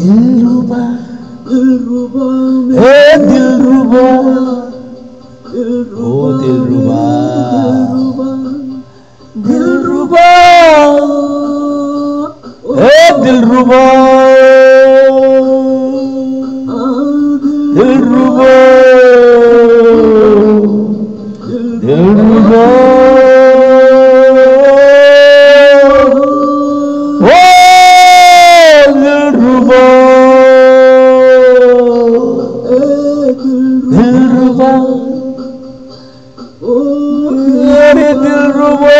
दिलरुबा दिलरुबा हे दिलरुबा दिलरुबा ओ दिलरुबा दिलरुबा हे दिलरुबा दिलरुबा दिलरुबा दिलरुबा मेरे दिलरुबा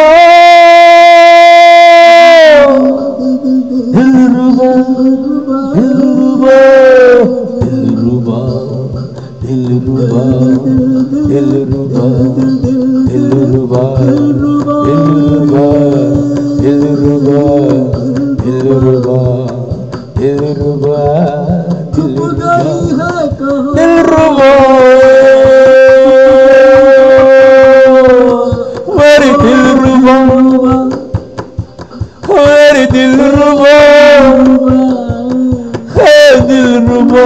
दिलरुबा दिलरुबा दिलरुबा दिलरुबा दिलरुबा दिलरुबा दिलरुबा दिलरुबा दिलरुबा दिलरुबा दिलरुबा मेरी दिलरुबा मेरी दिलरुबा है दिलरुबा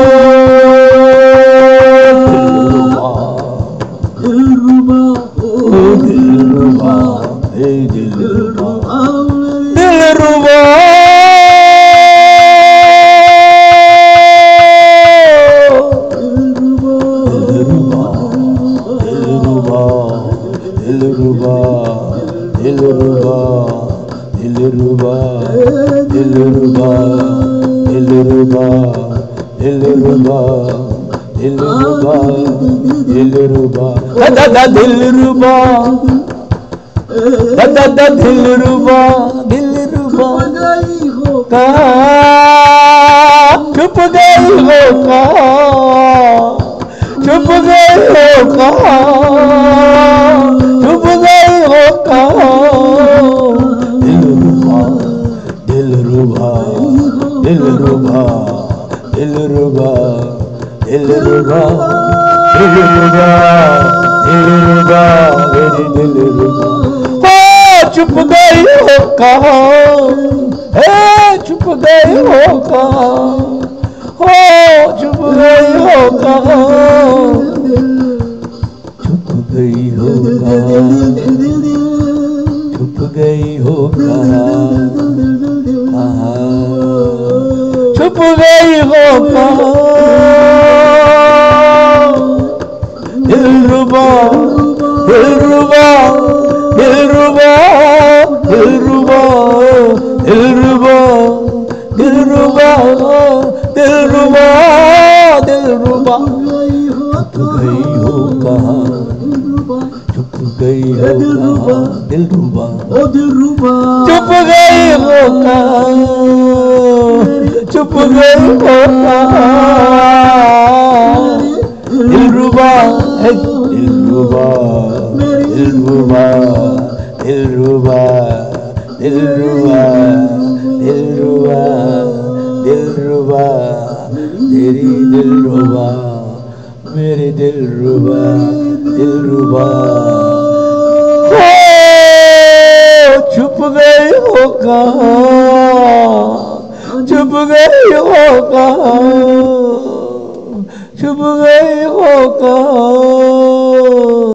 दिलरुबा दिलरुबा है दिलरुबा दिलरुबा दिलरुबा दिलरुबा दिलरुबा दिलरुबा दिलरुबा दिलरुबा दिलरुबा दिलरुबा दादा दिलरुबा दादा दिलरुबा दिलरुबा कहाँ छुप गई हो कहाँ छुप गई हो कहाँ छुप गई हो कहाँ दिलरुबा दिलरुबा दिलरुबा दिलरुबा दिलरुबा दिलरुबा मेरी दिलरुबा हो छुप गई हो कहाँ छुप गई हो कहाँ हो छुप गई हो कहाँ छुप गई हो कहाँ छुप गई हो कहाँ छुप गई हो कहाँ दिलरुबा दिलरुबा दिलरुबा दिलरुबा दिलरुबा दिलरुबा दिलरुबा दिलरुबा छुप गई हो कहाँ छुप गई हो कहाँ दिलरुबा छुप गई हो कहाँ छुप गई हो कहाँ दिलरुबा दिलरुबा दिलरुबा दिलरुबा दिलरुबा दिलरुबा दिलरुबा तेरी दिलरुबा मेरी दिलरुबा दिलरुबा छुप गई हो कहाँ छुप गई हो कहाँ छुप गई हो कहाँ।